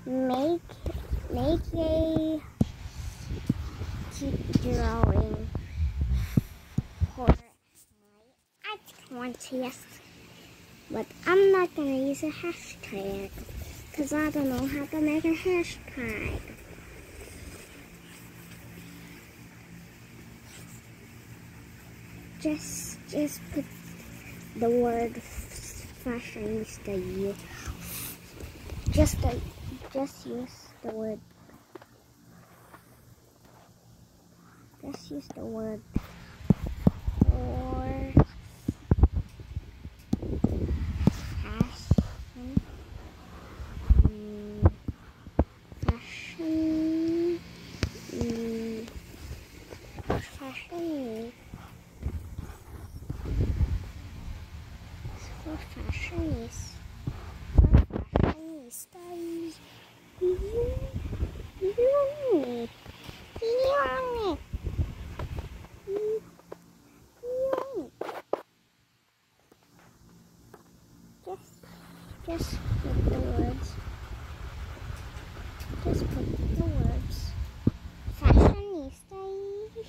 make a keep drawing for my art contest, but I'm not gonna use a hashtag because I don't know how to make a hashtag. Just put the word fashionista. Just use the word. Just use the word for fashion. Fashion. For fashionistas. Just put the words. Just put the words. Fashionista.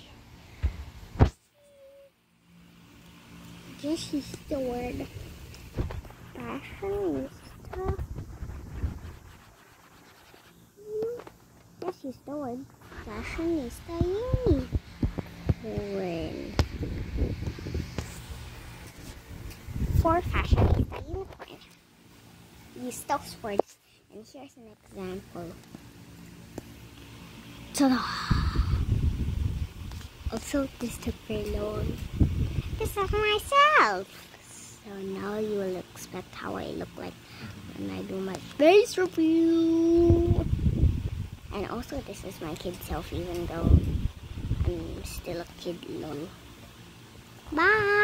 Just use the word fashionista. Just use the word fashionista unicorn. For fashionista unicorn. Use those words, and here's an example. Ta-da! Also, this took very long. This is myself. So now you will expect how I look like when I do my face review. And also, this is my kid self, even though I'm still a kid. Lol. Bye!